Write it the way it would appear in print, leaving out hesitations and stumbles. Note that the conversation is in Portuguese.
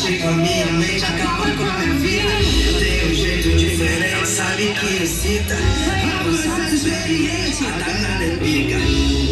mexe com a minha mente, acaba com a minha vida. Tem um jeito diferente, sabe que excita. Avançado, experiente, a danada é pica.